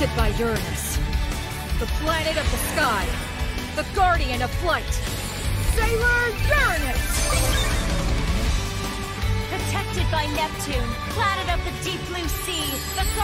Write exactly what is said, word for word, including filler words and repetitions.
Protected by Uranus, the planet of the sky, the guardian of flight, Sailor Uranus! Protected by Neptune, planet of the deep blue sea, the